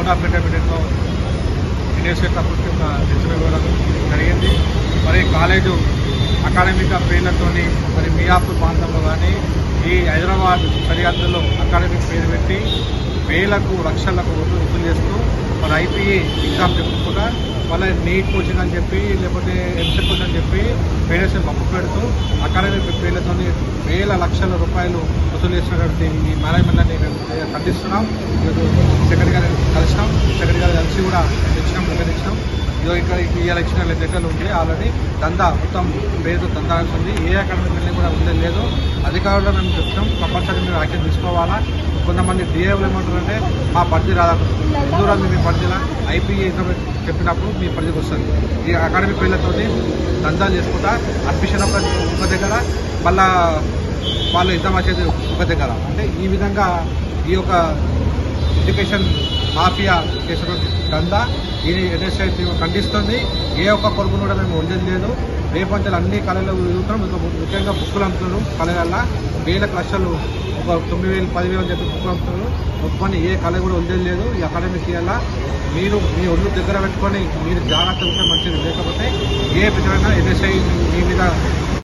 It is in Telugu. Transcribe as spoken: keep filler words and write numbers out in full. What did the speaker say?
కోడ్ ఆఫ్ ఇంటర్మీడియట్లో యూనివర్సిటీ అప్పటికి ఒక హెచ్చరిక ఇవ్వడం జరిగింది. మరి కాలేజు అకాడమిక్ పేర్లతో మరి మియాపూర్ ప్రాంతంలో కానీ ఈ హైదరాబాద్ సరిహద్దుల్లో అకాడమిక్ పేరు పెట్టి వేలకు లక్షలకు వసూలు చేస్తూ మరి ఐపీఈ ఎగ్జామ్ చెప్పుకుంటా వాళ్ళ నీట్ కోచింగ్ అని చెప్పి లేకపోతే ఎంసెట్ కోచింగ్ అని చెప్పి పేరెంట్స్ని పప్పు పెడుతూ అకాడమిక్ పేర్లతో వేల లక్షల రూపాయలు వసూలు చేసినటువంటి ఈ మేనేజ్మెంట్ని మేము ఖండిస్తున్నాం. ఈరోజు సెక్రటరీ గారు కలిసినాం, సెక్రటరీ గారు కలిసి కూడా తెచ్చినాం, నిర్వహించినాం. ఇదో ఇక్కడ ఇవాళ ఇచ్చిన లెటర్లు ఉంది. ఆల్రెడీ దందా మొత్తం పేరుతో దందా ఉంది. ఏ అకాడమిక్ బిల్డింగ్ కూడా ఉండేది లేదు. అధికారులు మేము చెప్తాం కంపల్సరీ మీరు యాక్షన్ తీసుకోవాలా. కొంతమంది డిఏలు ఏమంటారంటే మా పరిధి రాదు, ఎందుకు రాదు మీ పరిధిలా ఐపీఏ చెప్పినప్పుడు మీ పరిధికి వస్తుంది. ఈ అకాడమిక్ పేర్లతో దందాలు చేసుకుంటా అడ్మిషన్ ఒక ఒక దగ్గర మళ్ళా వాళ్ళు ఎగ్జామ్ వచ్చేది ఒక దగ్గర. అంటే ఈ విధంగా ఈ యొక్క ఎడ్యుకేషన్ మాఫియా చేసినటువంటి దందా ఈ ఎన్ఎస్ఐ ఖండిస్తుంది. ఏ ఒక్క కొడుకును కూడా మేము ఉండేది లేదు. రేపంచెలు అన్ని కళలు ఎదుగుతున్నాం. ఇంకా ముఖ్యంగా బుక్కులు అమ్ముతున్నారు. కళల వేలకు లక్షలు ఒక తొమ్మిది వేలు పదివేలు అని చెప్పి బుక్కులు అమ్ముతున్నారు. ఒప్పుకొని ఏ కళ కూడా ఉండేది లేదు. ఈ అకాడమిక్ ఇయర్ మీరు మీ ఒళ్ళు దగ్గర పెట్టుకొని మీరు జాగ్రత్త ఉంటే మంచిది. లేకపోతే ఏ విధమైన ఎన్ఎస్ఐ మీ మీద